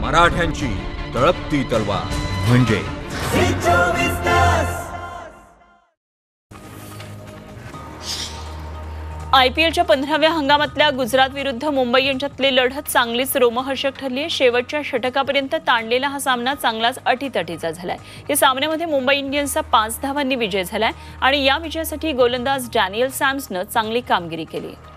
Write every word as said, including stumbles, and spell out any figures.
मराठ्यांची तळपती तलवार म्हणजे आयपीएलच्या पंधराव्या हंगामातल्या गुजरात विरुद्ध मुंबई यांच्यातली लढत चांगलीच रोमहर्षक ठरली आहे। शेवटच्या षटकापर्यंत ताणलेला हा सामना चांगलाच अटीतटीचा झालाय। या सामन्यामध्ये मुंबई इंडियन्सचा पाच धावांनी विजय झालाय आणि या विजयासाठी गोलंदाज डॅनियल सॅम्सनं चांगली कामगिरी केली।